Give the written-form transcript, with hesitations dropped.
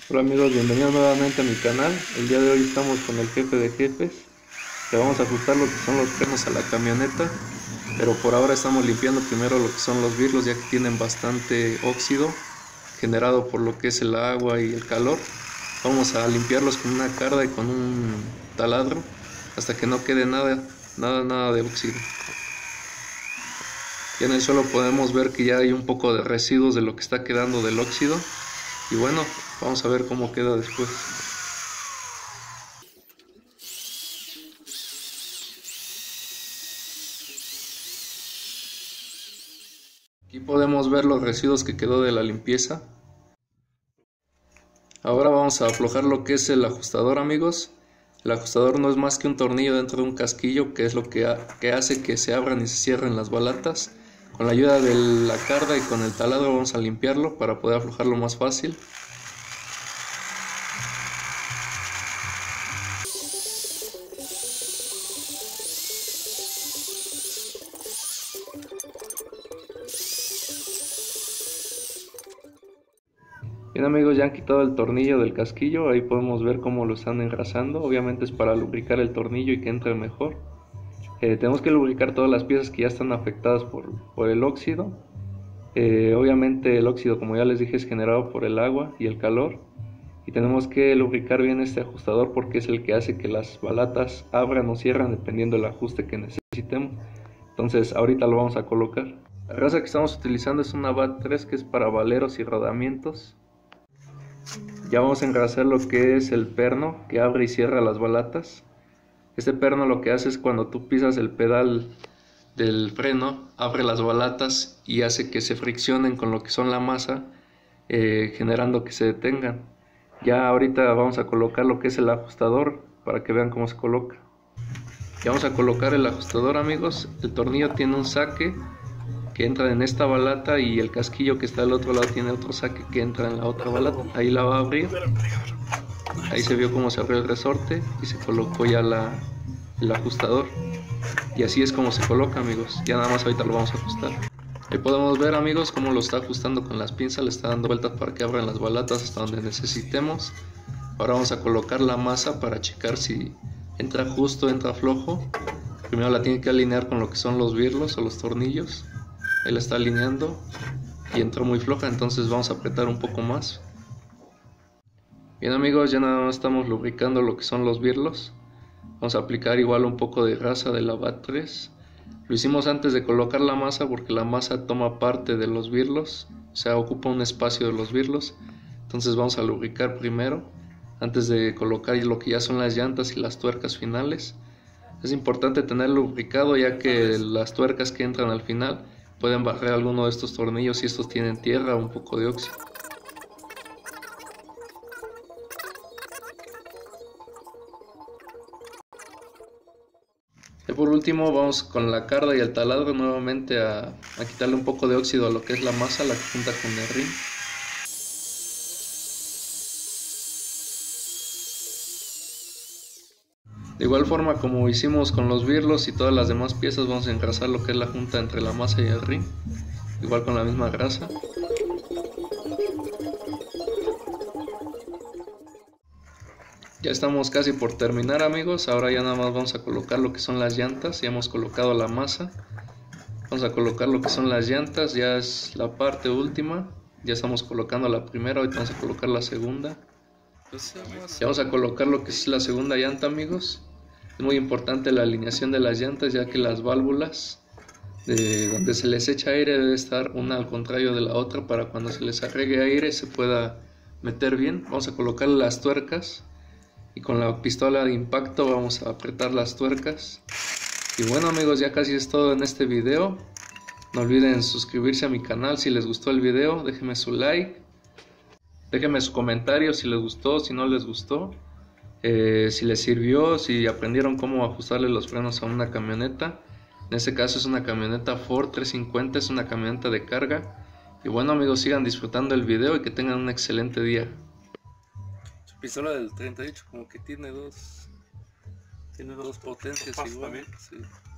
Hola amigos, bienvenidos nuevamente a mi canal. El día de hoy estamos con el jefe de jefes. Le vamos a ajustar lo que son los frenos a la camioneta, pero por ahora estamos limpiando primero lo que son los birlos, ya que tienen bastante óxido generado por lo que es el agua y el calor. Vamos a limpiarlos con una carda y con un taladro hasta que no quede nada de óxido. Ya en el suelo podemos ver que ya hay un poco de residuos de lo que está quedando del óxido. Y bueno, vamos a ver cómo queda después. Aquí podemos ver los residuos que quedó de la limpieza. Ahora vamos a aflojar lo que es el ajustador, amigos. El ajustador no es más que un tornillo dentro de un casquillo, que es lo que hace que se abran y se cierren las balatas. Con la ayuda de la carda y con el taladro vamos a limpiarlo para poder aflojarlo más fácil. Bien amigos, ya han quitado el tornillo del casquillo, ahí podemos ver cómo lo están engrasando. Obviamente es para lubricar el tornillo y que entre mejor. Tenemos que lubricar todas las piezas que ya están afectadas por el óxido. Obviamente el óxido, como ya les dije, es generado por el agua y el calor. Y tenemos que lubricar bien este ajustador porque es el que hace que las balatas abran o cierran dependiendo del ajuste que necesitemos. Entonces ahorita lo vamos a colocar. La raza que estamos utilizando es una BAT3, que es para valeros y rodamientos. Ya vamos a engrasar lo que es el perno que abre y cierra las balatas. Este perno lo que hace es cuando tú pisas el pedal del freno, abre las balatas y hace que se friccionen con lo que son la masa, generando que se detengan. Ya ahorita vamos a colocar lo que es el ajustador para que vean cómo se coloca. Ya vamos a colocar el ajustador, amigos. El tornillo tiene un saque que entra en esta balata y el casquillo que está al otro lado tiene otro saque que entra en la otra balata. Ahí la va a abrir. Ahí se vio cómo se abrió el resorte y se colocó ya el ajustador. Y así es como se coloca, amigos. Ya nada más ahorita lo vamos a ajustar. Ahí podemos ver, amigos, cómo lo está ajustando con las pinzas. Le está dando vueltas para que abran las balatas hasta donde necesitemos. Ahora vamos a colocar la masa para checar si entra justo, entra flojo. Primero la tiene que alinear con lo que son los birlos o los tornillos. Ahí la está alineando y entró muy floja, entonces vamos a apretar un poco más. Bien amigos, ya nada más estamos lubricando lo que son los birlos. Vamos a aplicar igual un poco de grasa de la BAT3. Lo hicimos antes de colocar la masa porque la masa toma parte de los birlos, o sea, ocupa un espacio de los birlos. Entonces vamos a lubricar primero antes de colocar lo que ya son las llantas y las tuercas finales. Es importante tener lubricado, ya que las tuercas que entran al final pueden barrer alguno de estos tornillos si estos tienen tierra o un poco de óxido. Y por último vamos con la carda y el taladro nuevamente a quitarle un poco de óxido a lo que es la masa, la que junta con el rin. De igual forma como hicimos con los birlos y todas las demás piezas, vamos a engrasar lo que es la junta entre la masa y el rin, igual con la misma grasa. Ya estamos casi por terminar, amigos. Ahora ya nada más vamos a colocar lo que son las llantas. Ya hemos colocado la masa. Vamos a colocar lo que son las llantas. Ya es la parte última. Ya estamos colocando la primera. Ahorita vamos a colocar la segunda. Ya vamos a colocar lo que es la segunda llanta, amigos. Es muy importante la alineación de las llantas, ya que las válvulas donde se les echa aire debe estar una al contrario de la otra para cuando se les agregue aire se pueda meter bien. Vamos a colocar las tuercas. Y con la pistola de impacto vamos a apretar las tuercas. Y bueno amigos, ya casi es todo en este video. No olviden suscribirse a mi canal si les gustó el video. Déjenme su like. Déjenme su comentario si les gustó, si no les gustó. Si les sirvió, si aprendieron cómo ajustarle los frenos a una camioneta. En este caso es una camioneta Ford 350, es una camioneta de carga. Y bueno amigos, sigan disfrutando el video y que tengan un excelente día. Pistola del 38 como que tiene dos potencias igual. Sí.